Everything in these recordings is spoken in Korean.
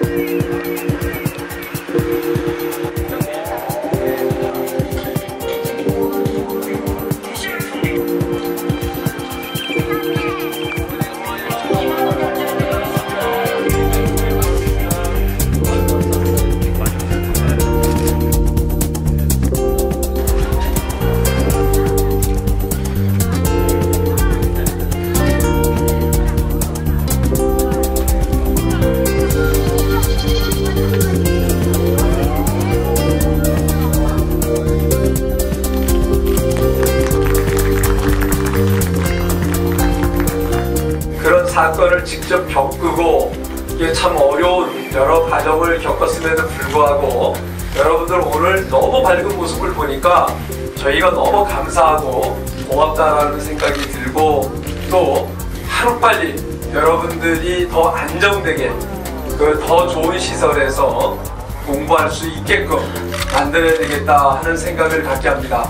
사건을 직접 겪고 이게 참 어려운 여러 과정을 겪었음에도 불구하고 여러분들 오늘 너무 밝은 모습을 보니까 저희가 너무 감사하고 고맙다라는 생각이 들고, 또 하루빨리 여러분들이 더 안정되게 더 좋은 시설에서 공부할 수 있게끔 만들어야 되겠다 하는 생각을 갖게 합니다.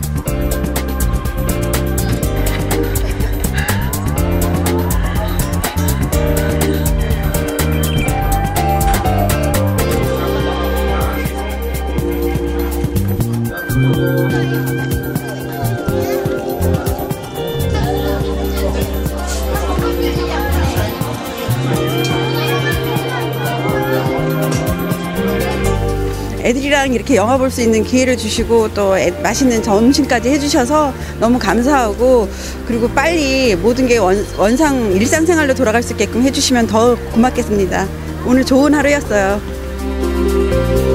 애들이랑 이렇게 영화 볼 수 있는 기회를 주시고 또 맛있는 점심까지 해주셔서 너무 감사하고, 그리고 빨리 모든 게 원상 일상생활로 돌아갈 수 있게끔 해주시면 더 고맙겠습니다. 오늘 좋은 하루였어요.